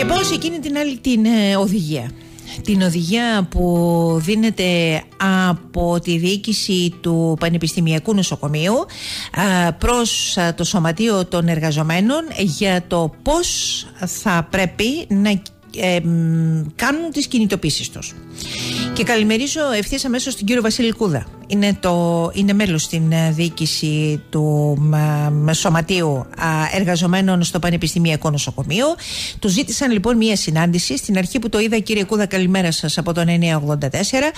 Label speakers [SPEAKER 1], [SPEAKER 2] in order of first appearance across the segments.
[SPEAKER 1] πάω σε εκείνη την άλλη την οδηγία. Την οδηγία που δίνεται από τη διοίκηση του Πανεπιστημιακού Νοσοκομείου προς το Σωματείο των Εργαζομένων για το πώς θα πρέπει να κάνουν τις κινητοποίησεις τους. Και καλημερίζω ευθύς αμέσως τον κύριο Βασίλη Κούδα. Είναι μέλος στην διοίκηση του Σωματείου Εργαζομένων στο Πανεπιστημιακό Νοσοκομείο. Του ζήτησαν λοιπόν μια συνάντηση. Στην αρχή που το είδα, κύριε Κούδα, καλημέρα σας από τον 984.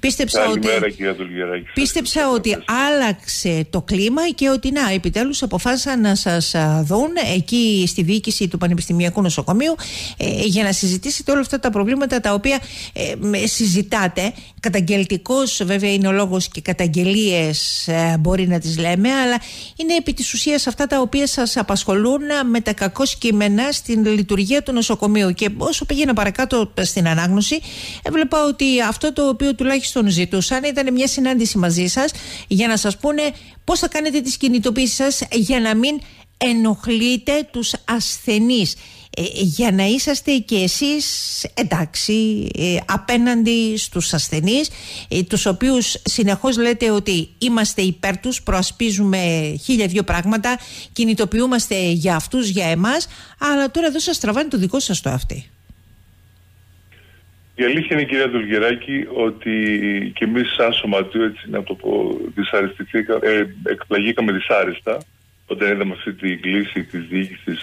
[SPEAKER 1] Πίστεψα ότι άλλαξε το κλίμα και ότι επιτέλους αποφάσισαν να σας δουν εκεί στη διοίκηση του Πανεπιστημιακού Νοσοκομείου για να συζητήσετε όλα αυτά τα προβλήματα τα οποία συζητάτε. Καταγγελτικός βέβαια είναι ο λόγος και καταγγελίες μπορεί να τις λέμε, αλλά είναι επί της ουσίας αυτά τα οποία σας απασχολούν με τα κακώς κείμενα στην λειτουργία του νοσοκομείου. Και όσο πήγαινα παρακάτω στην ανάγνωση, έβλεπα ότι αυτό το οποίο τουλάχιστον ζητούσαν ήταν μια συνάντηση μαζί σας για να σας πούνε πώς θα κάνετε τις κινητοποίησεις σας για να μην ενοχλείτε τους ασθενείς, για να είσαστε και εσείς εντάξει απέναντι στους ασθενείς, τους οποίους συνεχώς λέτε ότι είμαστε υπέρ τους, προασπίζουμε 1002 πράγματα, κινητοποιούμαστε για αυτούς, για εμάς, αλλά τώρα εδώ σας τραβάνε το δικό σας το αυτή.
[SPEAKER 2] Η αλήθεια είναι, κυρία Τουργεράκη, ότι και εμείς σαν σωματείο, έτσι να το πω, εκπλαγήκαμε δυσάρεστα όταν είδαμε αυτή τη κλίση της διοίκησης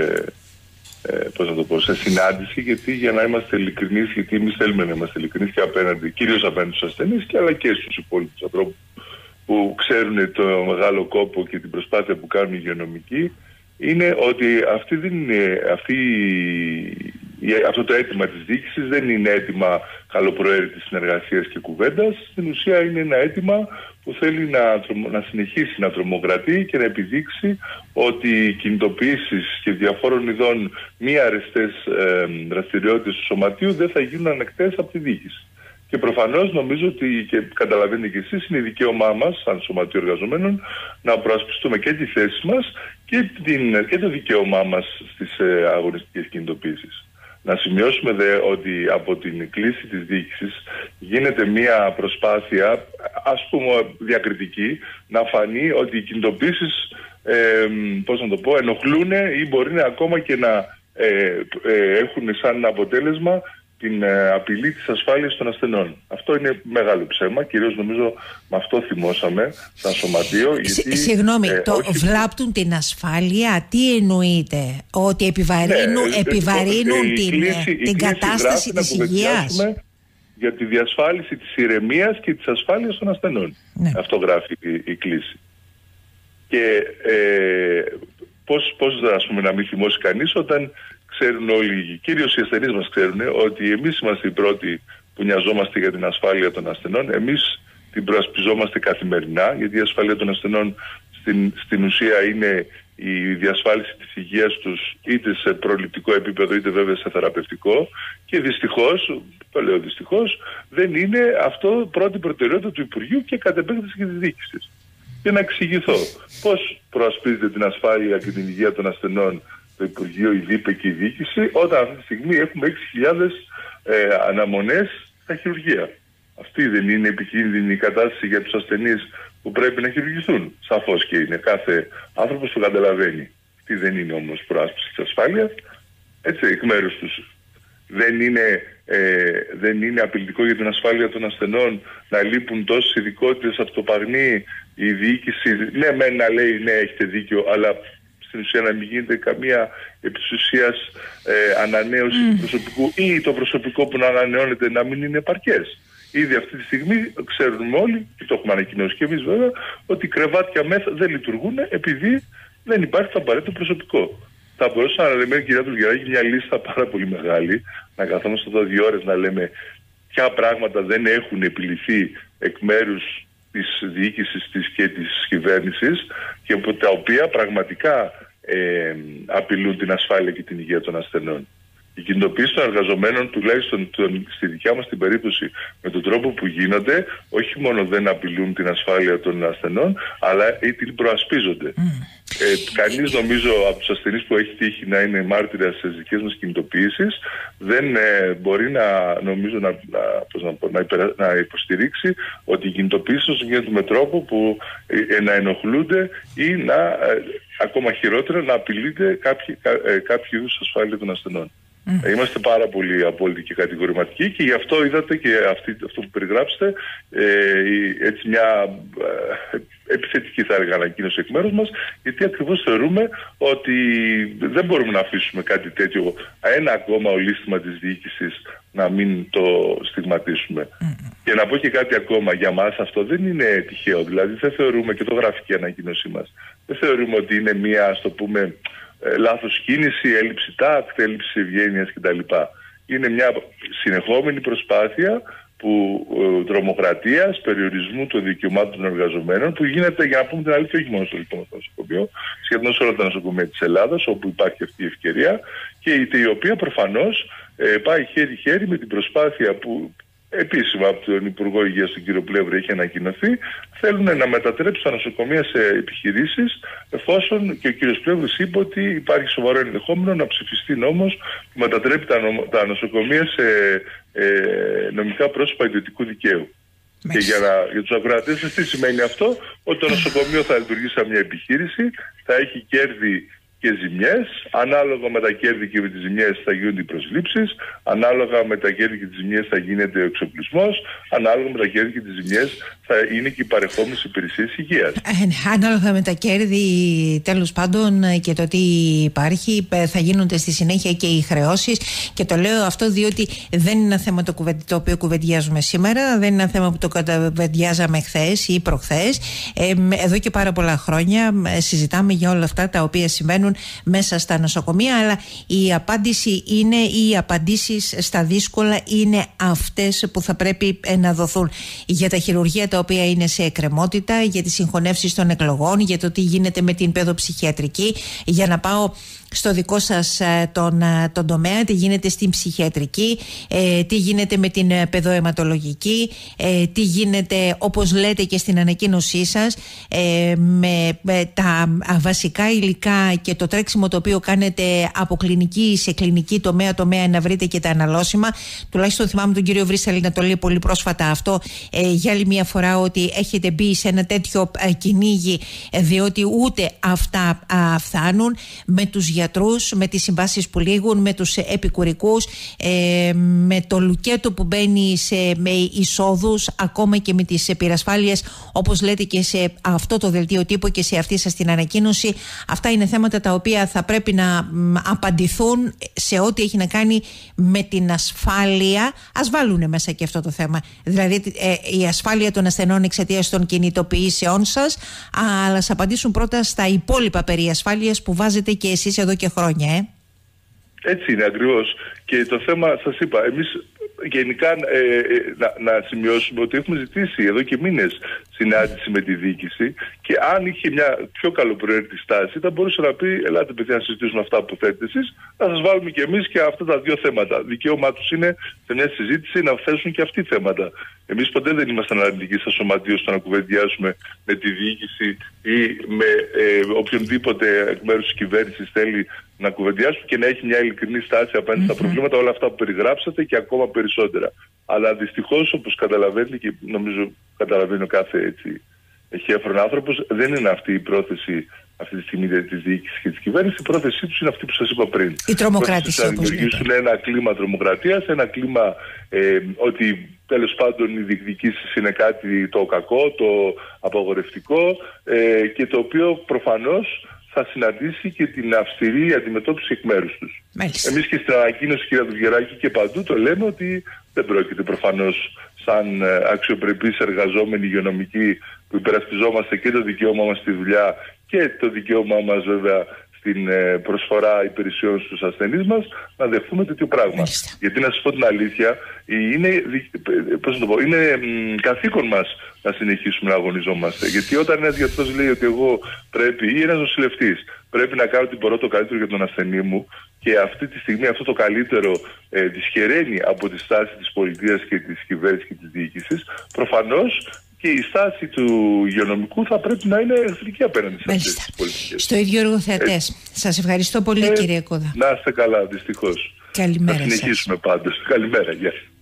[SPEAKER 2] σε συνάντηση, γιατί για να είμαστε ειλικρινείς, γιατί εμείς θέλουμε να είμαστε ειλικρινείς και απέναντι, κυρίως απέναντι στους ασθενείς και αλλά και στους υπόλοιπους ανθρώπους που ξέρουν το μεγάλο κόπο και την προσπάθεια που κάνουν οι υγειονομικοί, είναι ότι αυτό το αίτημα της διοίκησης δεν είναι αίτημα καλοπροαίρετης συνεργασίας και κουβέντας. Στην ουσία είναι ένα αίτημα που θέλει να συνεχίσει να τρομοκρατεί και να επιδείξει ότι οι κινητοποιήσεις και διαφόρων ειδών μη αρεστές δραστηριότητες του σωματείου δεν θα γίνουν ανεκτές από τη διοίκηση. Και προφανώς νομίζω ότι, και καταλαβαίνετε και εσείς, είναι δικαίωμά μας σαν Σωματείο Εργαζομένων να προασπιστούμε και τη θέση μας και το δικαίωμά μας στις αγωνιστικές κινητοποίησεις. Να σημειώσουμε ότι από την κλίση της διοίκησης γίνεται μια προσπάθεια, ας πούμε διακριτική, να φανεί ότι οι κινητοποίησεις ενοχλούν ή μπορεί να ακόμα και να έχουν σαν αποτέλεσμα την απειλή της ασφάλειας των ασθενών. Αυτό είναι μεγάλο ψέμα, κυρίως νομίζω με αυτό θυμώσαμε σαν σωματείο.
[SPEAKER 1] Συγγνώμη, βλάπτουν την ασφάλεια, τι εννοείτε, ότι επιβαρύνουν την κατάσταση της υγείας?
[SPEAKER 2] Για τη διασφάλιση της ηρεμίας και της ασφάλειας των ασθενών. Ναι. Αυτό γράφει η κλίση. Και πώς να μην θυμώσει κανείς όταν ξέρουν όλοι, κυρίως οι ασθενείς μας ξέρουν, ότι εμείς είμαστε οι πρώτοι που νοιαζόμαστε για την ασφάλεια των ασθενών. Εμείς την προασπιζόμαστε καθημερινά, γιατί η ασφάλεια των ασθενών στην ουσία είναι η διασφάλιση της υγείας τους είτε σε προληπτικό επίπεδο είτε βέβαια σε θεραπευτικό, και δυστυχώς, το λέω δυστυχώς, δεν είναι αυτό πρώτη προτεραιότητα του Υπουργείου και κατ' επέκταση και της διοίκησης. Και να εξηγηθώ πώς προασπίζεται την ασφάλεια και την υγεία των ασθενών το Υπουργείο, η ΔΥΠΕ και η διοίκηση, όταν αυτή τη στιγμή έχουμε 6.000 αναμονές στα χειρουργεία. Αυτή δεν είναι επικίνδυνη η κατάσταση για τους ασθενείς που πρέπει να χειρουργηθούν? Σαφώς και είναι. Κάθε άνθρωπος το καταλαβαίνει. Αυτή δεν είναι όμως προάσπιση της ασφάλειας. Έτσι, εκ μέρους τους δεν είναι απειλητικό για την ασφάλεια των ασθενών να λείπουν τόσες ειδικότητες από το Παγνί, η διοίκηση, ναι μεν να λέει ναι έχετε δίκιο, αλλά στην ουσία να μην γίνεται καμία επί της ουσίας ανανέωση του προσωπικού, ή το προσωπικό που να ανανεώνεται να μην είναι επαρκές. Ήδη αυτή τη στιγμή ξέρουμε όλοι, και το έχουμε ανακοινώσει και εμείς βέβαια, ότι κρεβάτια ΜΕΘ δεν λειτουργούν επειδή δεν υπάρχει το απαραίτητο προσωπικό. Θα μπορούσαμε να λέμε, κυρία Τουργεράκη, μια λίστα πάρα πολύ μεγάλη, να καθόμαστε εδώ 2 ώρες να λέμε ποια πράγματα δεν έχουν επιληθεί εκ μέρους της διοίκησης της και της κυβέρνησης και από τα οποία πραγματικά απειλούν την ασφάλεια και την υγεία των ασθενών. Η κινητοποίηση των εργαζομένων, τουλάχιστον στη δικιά μας την περίπτωση, με τον τρόπο που γίνονται, όχι μόνο δεν απειλούν την ασφάλεια των ασθενών, αλλά την προασπίζονται. Κανείς, νομίζω, από τους ασθενείς που έχει τύχει να είναι μάρτυρας στις δικές μας κινητοποιήσεις δεν μπορεί να υποστηρίξει ότι οι κινητοποιήσεις γίνονται με τρόπο που να ενοχλούνται ή ακόμα χειρότερα να απειλείται κάποιο είδους ασφάλεια των ασθενών. Είμαστε πάρα πολύ απόλυτοι και κατηγορηματικοί και γι' αυτό είδατε και αυτό που περιγράψετε έτσι μια επιθετική, θα έλεγα, ανακοίνωση εκ μέρους μας, γιατί ακριβώς θεωρούμε ότι δεν μπορούμε να αφήσουμε κάτι τέτοιο, ένα ακόμα ολίσθημα της διοίκησης, να μην το στιγματίσουμε. Και να πω και κάτι ακόμα, για μας αυτό δεν είναι τυχαίο, δηλαδή δεν θεωρούμε, και το γράφει και η ανακοίνωσή μας, δεν θεωρούμε ότι είναι μια, ας το πούμε, λάθος κίνηση, έλλειψη τάκτ, έλλειψη ευγένειας κτλ. Είναι μια συνεχόμενη προσπάθεια τρομοκρατίας, περιορισμού των δικαιωμάτων των εργαζομένων, που γίνεται, για να πούμε την αλήθεια, όχι μόνο στο δικό μας νοσοκομείο, σχεδόν σε όλα τα νοσοκομεία της Ελλάδας, όπου υπάρχει αυτή η ευκαιρία, και η οποία προφανώς πάει χέρι-χέρι με την προσπάθεια που επίσημα από τον Υπουργό Υγείας, τον κύριο Πλεύρη, έχει ανακοινωθεί. Θέλουν να μετατρέψουν τα νοσοκομεία σε επιχειρήσεις, εφόσον και ο κύριος Πλεύρης είπε ότι υπάρχει σοβαρό ενδεχόμενο να ψηφιστεί νόμος που μετατρέπει τα νοσοκομεία σε νομικά πρόσωπα ιδιωτικού δικαίου. Και για τους ακροατές, τι σημαίνει αυτό? Ότι το νοσοκομείο θα λειτουργεί σαν μια επιχείρηση, θα έχει κέρδη και ζημιές, ανάλογα με τα κέρδη και με τις ζημιές θα γίνονται οι προσλήψεις, ανάλογα με τα κέρδη και τις ζημιές θα γίνεται ο εξοπλισμός, ανάλογα με τα κέρδη και τις ζημιές θα είναι και οι παρεχόμενες υπηρεσίες υγείας.
[SPEAKER 1] Ανάλογα με τα κέρδη, τέλος πάντων, και το τι υπάρχει, θα γίνονται στη συνέχεια και οι χρεώσεις. Και το λέω αυτό διότι δεν είναι ένα θέμα το οποίο κουβεντιάζουμε σήμερα, δεν είναι ένα θέμα που το κουβεντιάζαμε χθες ή προχθές. Εδώ και πάρα πολλά χρόνια συζητάμε για όλα αυτά τα οποία συμβαίνουν μέσα στα νοσοκομεία, αλλά η απάντηση είναι, οι απαντήσεις στα δύσκολα είναι αυτές που θα πρέπει να δοθούν για τα χειρουργεία τα οποία είναι σε εκκρεμότητα, για τις συγχωνεύσεις των εκλογών, για το τι γίνεται με την παιδοψυχιατρική, για να πάω στο δικό σας τον τομέα, τι γίνεται στην ψυχιατρική, τι γίνεται με την παιδοαιματολογική, τι γίνεται, όπως λέτε και στην ανακοίνωσή σας, με τα βασικά υλικά και το τρέξιμο το οποίο κάνετε από κλινική σε κλινική, τομέα να βρείτε και τα αναλώσιμα. Τουλάχιστον θυμάμαι τον κύριο Βρύσαλη να το λέει πολύ πρόσφατα αυτό, για άλλη μια φορά, ότι έχετε μπει σε ένα τέτοιο κυνήγι, διότι ούτε αυτά φτάνουν, με τους γιατρούς, με τις συμβάσεις που λήγουν, με τους επικουρικούς, με το λουκέτο που μπαίνει με εισόδους, ακόμα και με τις πυρασφάλειες, όπως λέτε και σε αυτό το δελτίο τύπου και σε αυτή σας την ανακοίνωση. Αυτά είναι θέματα τα οποία θα πρέπει να απαντηθούν σε ό,τι έχει να κάνει με την ασφάλεια. Ας βάλουν μέσα και αυτό το θέμα, δηλαδή η ασφάλεια των ασθενών εξαιτίας των κινητοποιήσεών σας, αλλά ας απαντήσουν πρώτα στα υπόλοιπα περί ασφάλειας που βάζετε και εσείς εδώ και χρόνια.
[SPEAKER 2] Έτσι είναι ακριβώς. Και το θέμα, σας είπα, εμείς γενικά να σημειώσουμε ότι έχουμε ζητήσει εδώ και μήνες συνάντηση με τη διοίκηση, και αν είχε μια πιο καλοπροαίρετη στάση θα μπορούσε να πει: ελάτε παιδιά να συζητήσουμε αυτά που θέλετε εσείς, θα σας βάλουμε και εμείς και αυτά τα δύο θέματα. Δικαίωμά τους είναι σε μια συζήτηση να θέσουν και αυτοί θέματα. Εμείς ποτέ δεν ήμασταν αρνητικοί στα σωματείο στο να κουβεντιάσουμε με τη διοίκηση ή με οποιονδήποτε εκ μέρους της κυβέρνησης θέλει να κουβεντιάσουμε και να έχει μια ειλικρινή στάση απέναντι στα προβλήματα, όλα αυτά που περιγράψατε και ακόμα περισσότερα. Αλλά δυστυχώς, όπως καταλαβαίνετε και νομίζω καταλαβαίνει ο κάθε εχέφρον άνθρωπος, δεν είναι αυτή η πρόθεση αυτή τη στιγμή της διοίκησης και της κυβέρνησης. Η πρόθεσή τους είναι αυτή που σας είπα πριν.
[SPEAKER 1] Η τρομοκράτηση.
[SPEAKER 2] Να δημιουργήσουν ένα κλίμα τρομοκρατίας, ένα κλίμα ότι τέλος πάντων οι διεκδικήσεις είναι κάτι το κακό, το απαγορευτικό, και το οποίο προφανώς θα συναντήσει και την αυστηρή αντιμετώπιση εκ μέρους τους. Εμείς και στην ανακοίνωση, κυρία Δουγεράκη, και παντού το λέμε ότι δεν πρόκειται προφανώς σαν αξιοπρεπείς εργαζόμενοι υγειονομικοί που υπερασπιζόμαστε και το δικαίωμά μας στη δουλειά και το δικαίωμά μας βέβαια στην προσφορά υπηρεσιών στους ασθενείς μας, να δεχθούμε τέτοιο πράγμα. Γιατί να σας πω την αλήθεια, είναι καθήκον μας να συνεχίσουμε να αγωνιζόμαστε. Γιατί όταν ένας γιατρός λέει ότι εγώ πρέπει, ή ένας νοσηλευτής, πρέπει να κάνω ό,τι μπορώ το καλύτερο για τον ασθενή μου, και αυτή τη στιγμή αυτό το καλύτερο δυσχεραίνει από τη στάση της πολιτείας και της κυβέρνησης και της διοίκησης, προφανώς και η στάση του υγειονομικού θα πρέπει να είναι εχθρική απέναντι σε αυτές τις πολιτικές.
[SPEAKER 1] Στο ίδιο εργοθεατές. Σας ευχαριστώ πολύ, κύριε Κόδα.
[SPEAKER 2] Να είστε καλά, δυστυχώς.
[SPEAKER 1] Καλημέρα.
[SPEAKER 2] Θα συνεχίσουμε πάντως. Καλημέρα, γεια.